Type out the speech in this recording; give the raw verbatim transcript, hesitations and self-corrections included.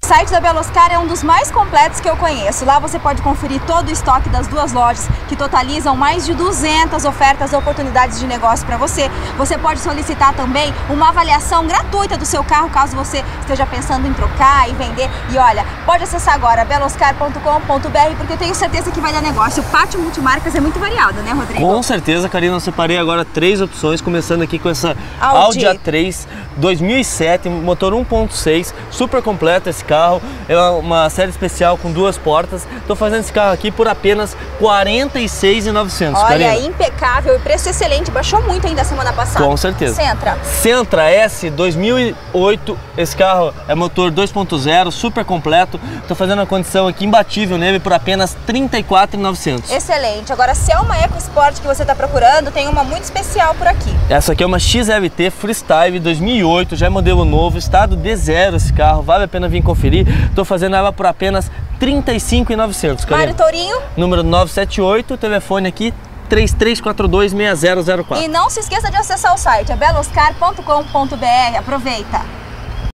O site da Beloscar é um dos mais completos que eu conheço. Lá você pode conferir todo o estoque das duas lojas, que totalizam mais de duzentas ofertas e oportunidades de negócio para você. Você pode solicitar também uma avaliação gratuita do seu carro, caso você esteja pensando em trocar e vender. E olha, pode acessar agora beloscar ponto com ponto br, porque eu tenho certeza que vai dar negócio. O pátio multimarcas é muito variado, né, Rodrigo? Com certeza, Karina. Eu separei agora três opções, começando aqui com essa Audi, Audi A três dois mil e sete, motor um ponto seis, super completo esse carro. É uma série especial com duas portas. Estou fazendo esse carro aqui por apenas quarenta e seis mil e novecentos. Olha, Karina, impecável e preço excelente. Baixou muito ainda semana passada. Com certeza. Sentra. Sentra S dois mil e oito. Esse carro é motor dois ponto zero, super completo. Estou fazendo a condição aqui imbatível nele por apenas trinta e quatro mil e novecentos. Excelente. Agora, se é uma EcoSport que você está procurando, tem uma muito especial por aqui. Essa aqui é uma X L T Freestyle dois mil e oito, já é modelo novo, estado D zero esse carro, vale a pena vir conferir. Estou fazendo ela por apenas trinta e cinco mil e novecentos. Mário Tourinho? Número nove sete oito, telefone aqui três três quatro dois, seis zero zero quatro. E não se esqueça de acessar o site, é beloscar ponto com ponto br. Aproveita!